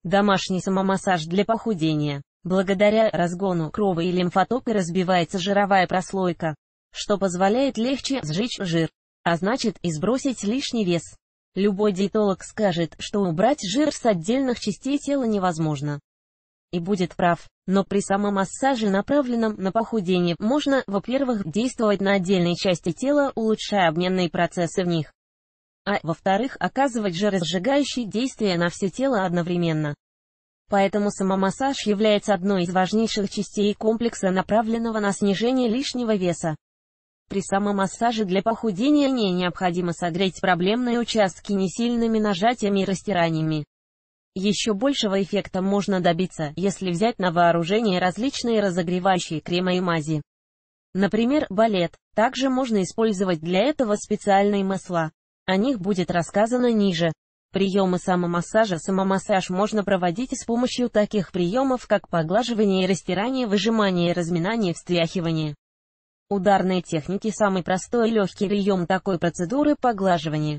Домашний самомассаж для похудения. Благодаря разгону крови и лимфотока разбивается жировая прослойка, что позволяет легче сжечь жир, а значит и сбросить лишний вес. Любой диетолог скажет, что убрать жир с отдельных частей тела невозможно. И будет прав, но при самомассаже, направленном на похудение, можно, во-первых, действовать на отдельные части тела, улучшая обменные процессы в них, а, во-вторых, оказывать жиросжигающие действия на все тело одновременно. Поэтому самомассаж является одной из важнейших частей комплекса, направленного на снижение лишнего веса. При самомассаже для похудения не необходимо согреть проблемные участки несильными нажатиями и растираниями. Еще большего эффекта можно добиться, если взять на вооружение различные разогревающие кремы и мази. Например, балет. Также можно использовать для этого специальные масла. О них будет рассказано ниже. Приемы самомассажа. Самомассаж можно проводить с помощью таких приемов, как поглаживание и растирание, выжимание и разминание, встряхивание. Ударные техники. Самый простой и легкий прием такой процедуры – поглаживание.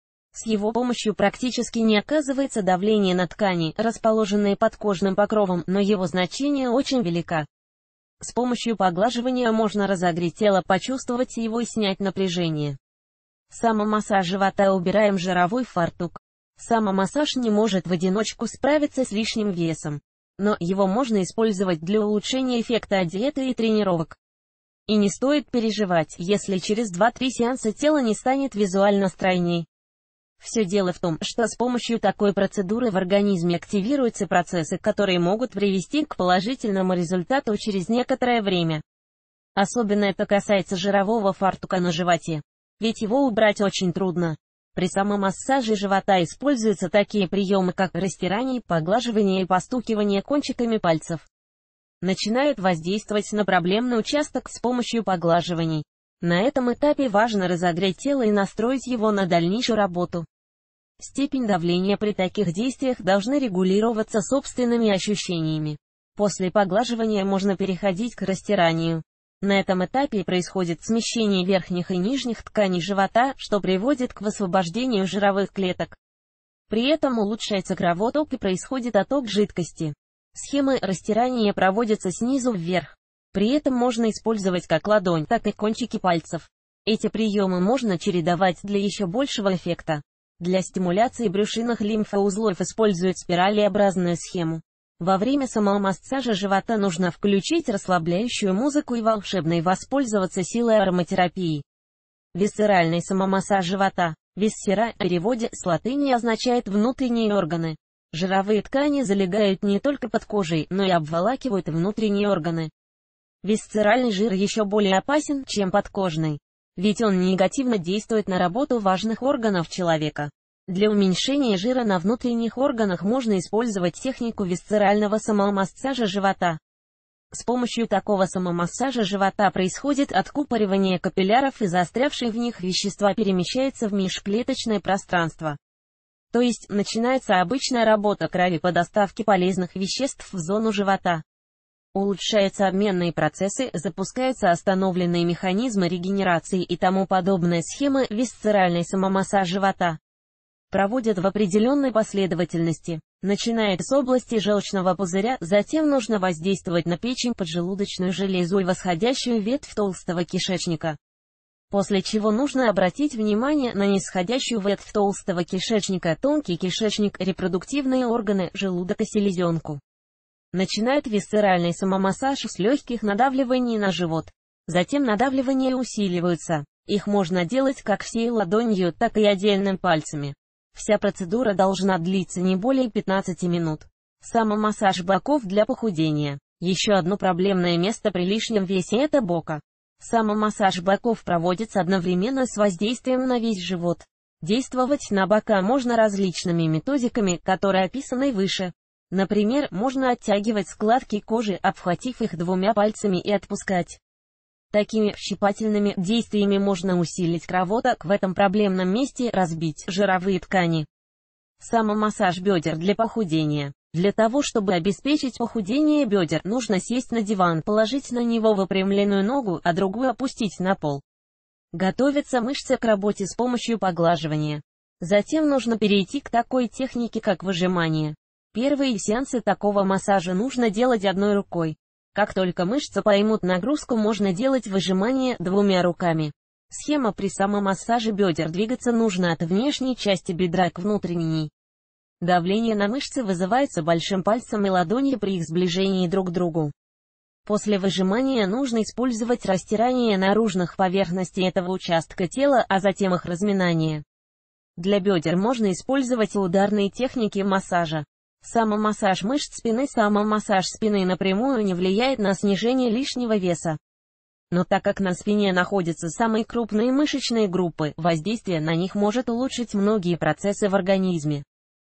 С его помощью практически не оказывается давление на ткани, расположенные под кожным покровом, но его значение очень велико. С помощью поглаживания можно разогреть тело, почувствовать его и снять напряжение. Самомассаж живота. Убираем жировой фартук. Самомассаж не может в одиночку справиться с лишним весом, но его можно использовать для улучшения эффекта от диеты и тренировок. И не стоит переживать, если через 2-3 сеанса тело не станет визуально стройней. Все дело в том, что с помощью такой процедуры в организме активируются процессы, которые могут привести к положительному результату через некоторое время. Особенно это касается жирового фартука на животе, ведь его убрать очень трудно. При самомассаже живота используются такие приемы, как растирание, поглаживание и постукивание кончиками пальцев. Начинают воздействовать на проблемный участок с помощью поглаживаний. На этом этапе важно разогреть тело и настроить его на дальнейшую работу. Степень давления при таких действиях должны регулироваться собственными ощущениями. После поглаживания можно переходить к растиранию. На этом этапе происходит смещение верхних и нижних тканей живота, что приводит к высвобождению жировых клеток. При этом улучшается кровоток и происходит отток жидкости. Схемы растирания проводятся снизу вверх. При этом можно использовать как ладонь, так и кончики пальцев. Эти приемы можно чередовать для еще большего эффекта. Для стимуляции брюшинных лимфоузлов используют спиралеобразную схему. Во время самомассажа живота нужно включить расслабляющую музыку и волшебной воспользоваться силой ароматерапии. Висцеральный самомассаж живота. Висцера в переводе с латыни означает внутренние органы. Жировые ткани залегают не только под кожей, но и обволакивают внутренние органы. Висцеральный жир еще более опасен, чем подкожный, ведь он негативно действует на работу важных органов человека. Для уменьшения жира на внутренних органах можно использовать технику висцерального самомассажа живота. С помощью такого самомассажа живота происходит откупоривание капилляров, и застрявшие в них вещества перемещаются в межклеточное пространство. То есть, начинается обычная работа крови по доставке полезных веществ в зону живота. Улучшаются обменные процессы, запускаются остановленные механизмы регенерации и тому подобное. Схемы висцеральный самомассаж живота проводят в определенной последовательности. Начинает с области желчного пузыря, затем нужно воздействовать на печень, поджелудочную железу и восходящую ветвь толстого кишечника. После чего нужно обратить внимание на нисходящую ветвь толстого кишечника, тонкий кишечник, репродуктивные органы, желудок и селезенку. Начинает висцеральный самомассаж с легких надавливаний на живот. Затем надавливания усиливаются. Их можно делать как всей ладонью, так и отдельными пальцами. Вся процедура должна длиться не более 15 минут. Самомассаж боков для похудения. Еще одно проблемное место при лишнем весе – это бока. Самомассаж боков проводится одновременно с воздействием на весь живот. Действовать на бока можно различными методиками, которые описаны выше. Например, можно оттягивать складки кожи, обхватив их двумя пальцами и отпускать. Такими щипательными действиями можно усилить кровоток в этом проблемном месте, разбить жировые ткани. Самомассаж бедер для похудения. Для того, чтобы обеспечить похудение бедер, нужно сесть на диван, положить на него выпрямленную ногу, а другую опустить на пол. Готовятся мышцы к работе с помощью поглаживания. Затем нужно перейти к такой технике, как выжимание. Первые сеансы такого массажа нужно делать одной рукой. Как только мышцы поймут нагрузку, можно делать выжимание двумя руками. Схема: при самомассаже бедер двигаться нужно от внешней части бедра к внутренней. Давление на мышцы вызывается большим пальцем и ладонью при их сближении друг к другу. После выжимания нужно использовать растирание наружных поверхностей этого участка тела, а затем их разминание. Для бедер можно использовать ударные техники массажа. Самомассаж мышц спины. Самомассаж спины напрямую не влияет на снижение лишнего веса. Но так как на спине находятся самые крупные мышечные группы, воздействие на них может улучшить многие процессы в организме.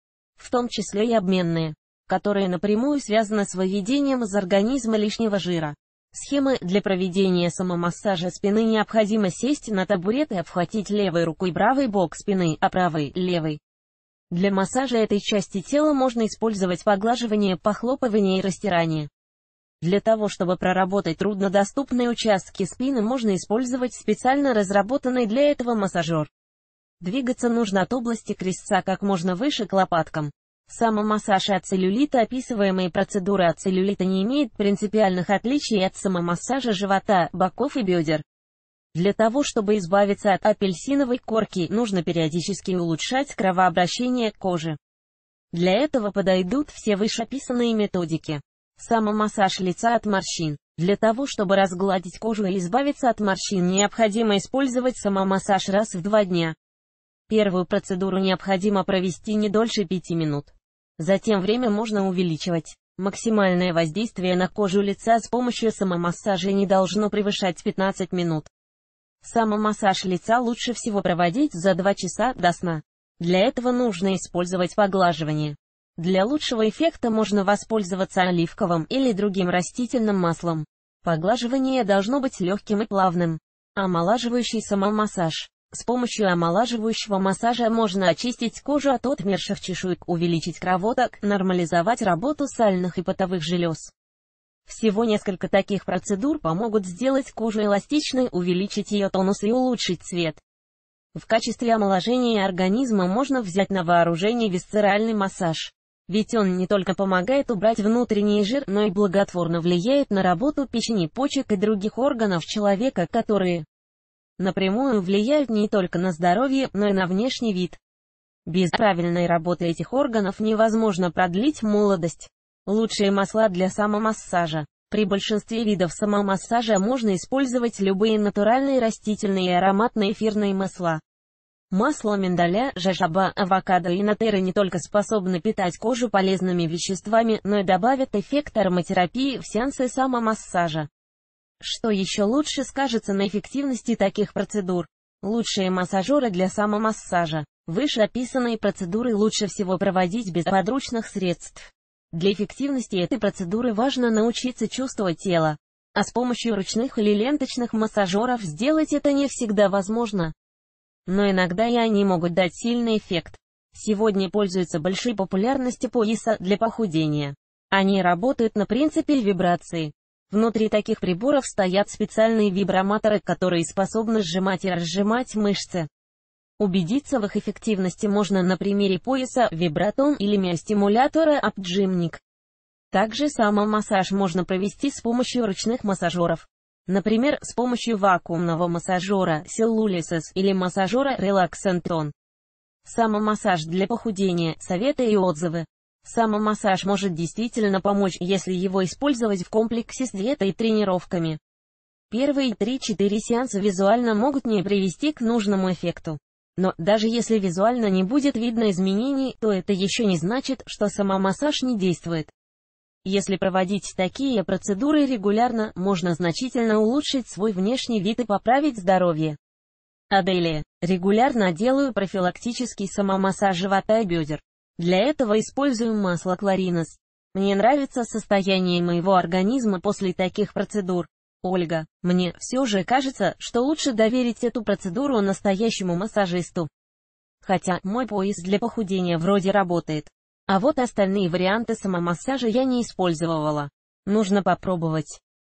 В том числе и обменные, которые напрямую связаны с выведением из организма лишнего жира. Схемы: для проведения самомассажа спины необходимо сесть на табурет и обхватить левой рукой правый бок спины, а правой — левой. Для массажа этой части тела можно использовать поглаживание, похлопывание и растирание. Для того, чтобы проработать труднодоступные участки спины, можно использовать специально разработанный для этого массажер. Двигаться нужно от области крестца как можно выше к лопаткам. Самомассаж от целлюлита. Описываемые процедуры от целлюлита не имеют принципиальных отличий от самомассажа живота, боков и бедер. Для того, чтобы избавиться от апельсиновой корки, нужно периодически улучшать кровообращение кожи. Для этого подойдут все вышеописанные методики. Самомассаж лица от морщин. Для того, чтобы разгладить кожу и избавиться от морщин, необходимо использовать самомассаж раз в 2 дня. Первую процедуру необходимо провести не дольше 5 минут. Затем время можно увеличивать. Максимальное воздействие на кожу лица с помощью самомассажа не должно превышать 15 минут. Самомассаж лица лучше всего проводить за 2 часа до сна. Для этого нужно использовать поглаживание. Для лучшего эффекта можно воспользоваться оливковым или другим растительным маслом. Поглаживание должно быть легким и плавным. Омолаживающий самомассаж. С помощью омолаживающего массажа можно очистить кожу от отмерших чешуек, увеличить кровоток, нормализовать работу сальных и потовых желез. Всего несколько таких процедур помогут сделать кожу эластичной, увеличить ее тонус и улучшить цвет. В качестве омоложения организма можно взять на вооружение висцеральный массаж. Ведь он не только помогает убрать внутренний жир, но и благотворно влияет на работу печени, почек и других органов человека, которые напрямую влияют не только на здоровье, но и на внешний вид. Без правильной работы этих органов невозможно продлить молодость. Лучшие масла для самомассажа. При большинстве видов самомассажа можно использовать любые натуральные растительные и ароматные эфирные масла. Масло миндаля, жожоба, авокадо и натеры не только способны питать кожу полезными веществами, но и добавят эффект ароматерапии в сеансы самомассажа. Что еще лучше скажется на эффективности таких процедур? Лучшие массажеры для самомассажа. Вышеописанные процедуры лучше всего проводить без подручных средств. Для эффективности этой процедуры важно научиться чувствовать тело. А с помощью ручных или ленточных массажеров сделать это не всегда возможно. Но иногда и они могут дать сильный эффект. Сегодня пользуются большой популярностью пояса для похудения. Они работают на принципе вибрации. Внутри таких приборов стоят специальные виброматоры, которые способны сжимать и разжимать мышцы. Убедиться в их эффективности можно на примере пояса Вибратон или миостимулятора Апджимник. Также самомассаж можно провести с помощью ручных массажеров. Например, с помощью вакуумного массажера Cellulisis или массажера Relaxanton. Самомассаж для похудения, советы и отзывы. Самомассаж может действительно помочь, если его использовать в комплексе с диетой и тренировками. Первые 3-4 сеанса визуально могут не привести к нужному эффекту. Но, даже если визуально не будет видно изменений, то это еще не значит, что самомассаж не действует. Если проводить такие процедуры регулярно, можно значительно улучшить свой внешний вид и поправить здоровье. Аделия. Регулярно делаю профилактический самомассаж живота и бедер. Для этого использую масло Кларинос. Мне нравится состояние моего организма после таких процедур. Ольга. Мне все же кажется, что лучше доверить эту процедуру настоящему массажисту. Хотя, мой пояс для похудения вроде работает. А вот остальные варианты самомассажа я не использовала. Нужно попробовать.